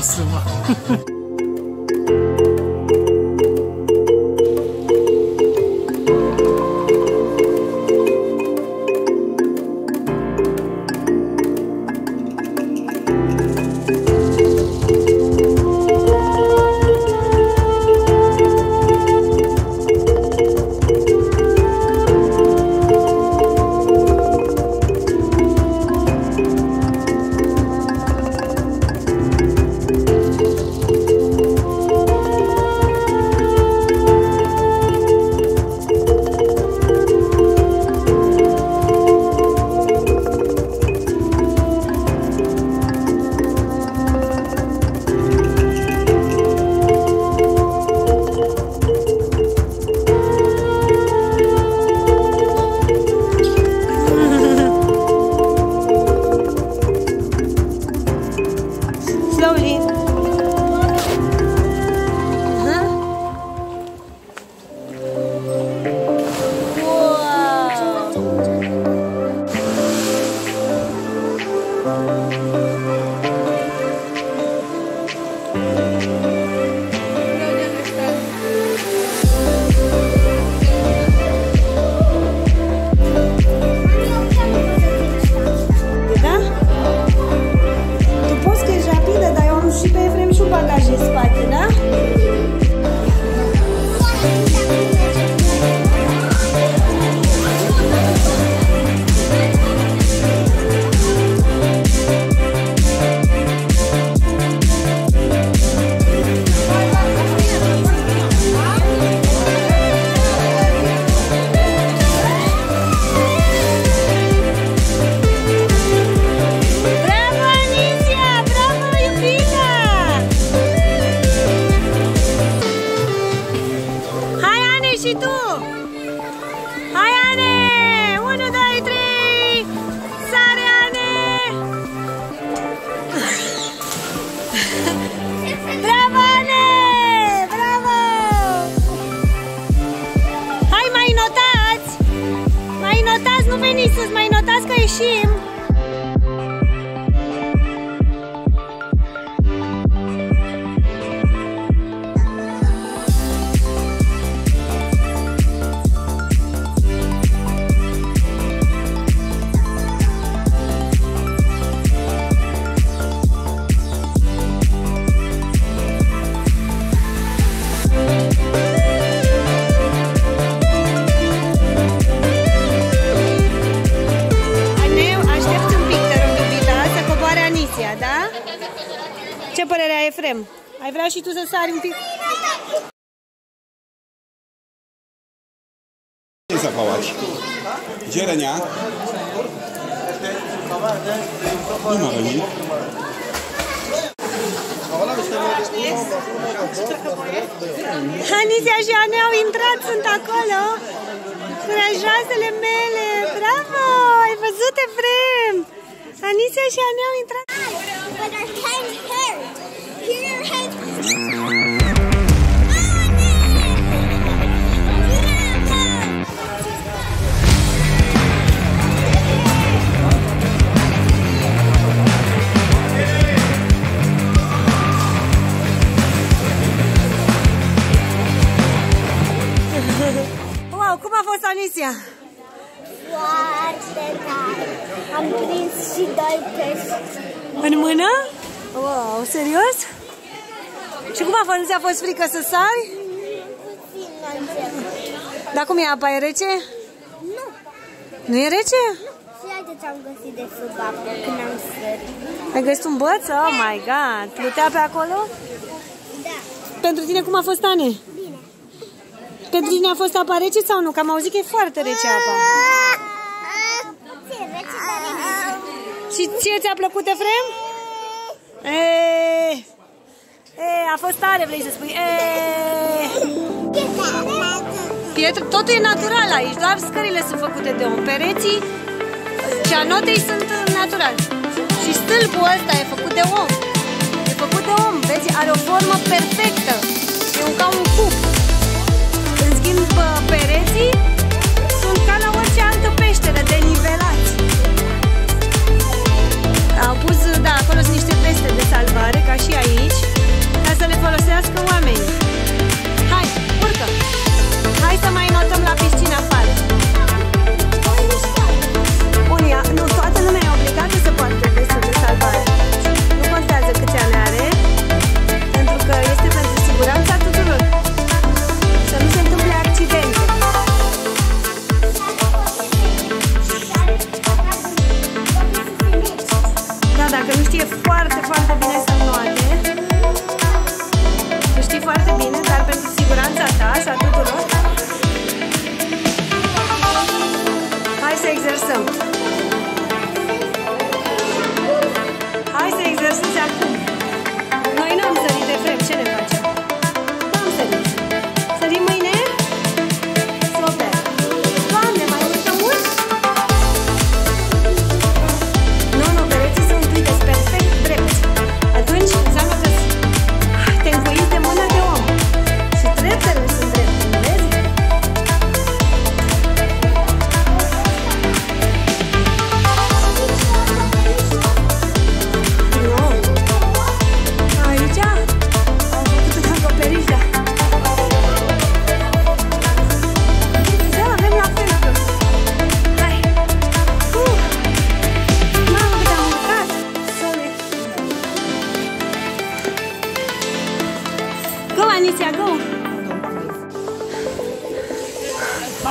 suma. Și tu! Hai, Ane! 1, 2, 3! Sare, Ane! Bravo, Ane! Bravo! Hai, mai notați! Mai notați, nu veniți sus, mai notați că ieșim! Da? Ce părere ai, Efrem? Ai vrea și tu să sari un pic? Co zawołać? Zielenia? Nie ma Reni. Anisia și Ane au intrat, sunt acolo. Curajoasele mele. Bravo! Ai văzut, Efrem? Anisia și Ane au intrat. But our heads hurt. Here your heads. Wow, cum a fost, Anisia? Foarte tare. Am prins și 2 pești. În mână? Wow, serios? Și cum a fost? Nu ți-a fost frică să sari? Puțin la început. Dar cum e? Apa e rece? Nu. Nu e rece? Și atât am găsit de sub apă când am sărit. Ai găsit un băț? Oh my god! Plutea pe acolo? Da. Pentru tine cum a fost, Ane? Bine. Pentru tine a fost apa rece sau nu? Că am auzit că e foarte rece apa. Puțin rece, dar e bine. Și ție ți-a plăcut, Efrem? A fost tare, vrei să spui? Pietre, totul e natural aici, doar scările sunt făcute de om. Pereții, ceanotei sunt naturali. Și stâlpul ăsta e făcut de om. E făcut de om, vezi? Are o formă perfectă. E ca un cub. În schimb, pereții sunt ca la orice altă peșteră, denivelați. Au pus, da, acolo sunt niște veste de salvare, ca și aici.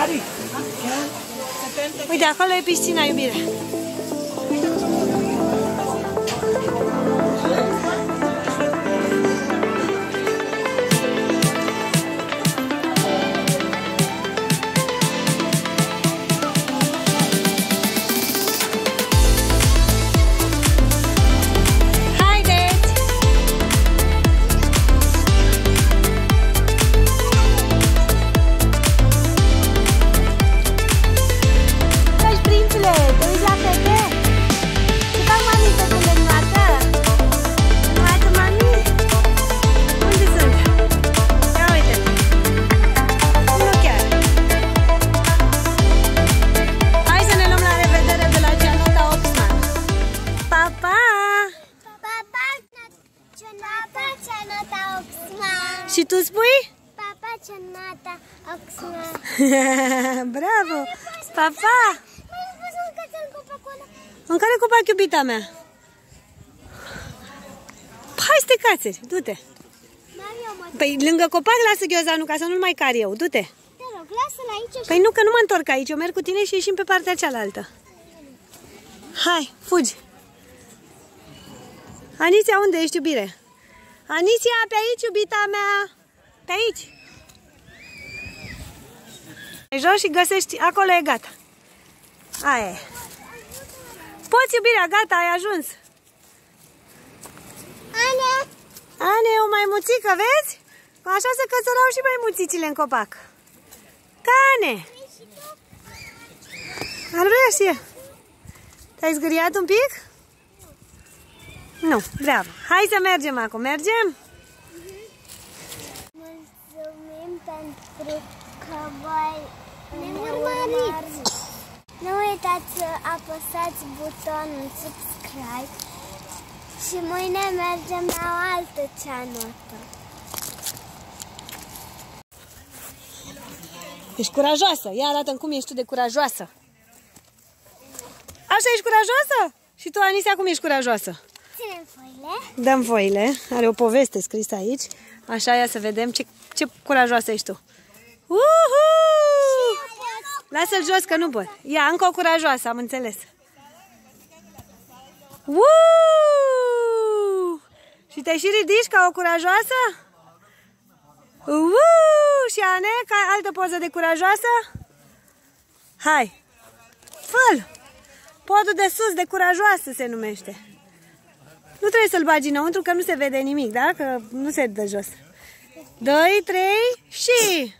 Uite, acolo e piscina, iubire. Și tu spui? Papa, Cenata, Oxman. Bravo! Papa! Mai pus un cățel copacul ăla. În care copac, iubita mea? Hai să te cațeri, du-te! Păi lângă copac lasă ghiozanul ca să nu-l mai car eu, du-te! Te rog, lasă-l aici. Păi nu, că nu mă întorc aici, eu merg cu tine și ieșim pe partea cealaltă. Hai, fugi! Aniția, unde ești, iubire? Aniția, pe aici, iubita mea! Pe aici! Pe jos și găsești, acolo e gata. Aia e. Poți, iubirea, gata, ai ajuns. Ane! Ane, o maimuțică, vezi? Așa se cățărau și maimuțicile în copac. Cane! Ar vrea și ea. Te-ai zgâriat un pic? Nu, bravo. Hai să mergem acum, mergem? Mulțumim pentru că ne urmăriți. Nu uitați să apăsați butonul subscribe și mâine mergem la o altă ceanotă. Ești curajoasă. Ia arată-mi cum ești tu de curajoasă. Așa ești curajoasă? Și tu, Anisia, cum ești curajoasă? Ținem foile. Dăm foile. Are o poveste scrisă aici. Așa, ia să vedem ce curajoasă ești tu. Uhu! Lasă-l jos că nu pot. Ia, încă o curajoasă, am înțeles. Uuu! Și te și ridici ca o curajoasă? Uuu! Și Ane, ca altă poză de curajoasă? Hai! Fă-l! Podul de sus de curajoasă se numește. Nu trebuie să-l bagi înăuntru, că nu se vede nimic, da? Că nu se dă jos. 2, 3 și...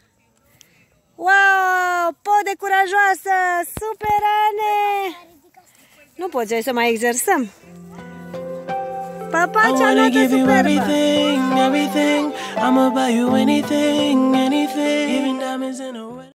Wow! Pod de curajoasă! Super, Ane! Nu poți, hai să mai exersăm. Papa, ceanotă superbă! Everything, I'ma buy you anything, anything. Even diamonds in a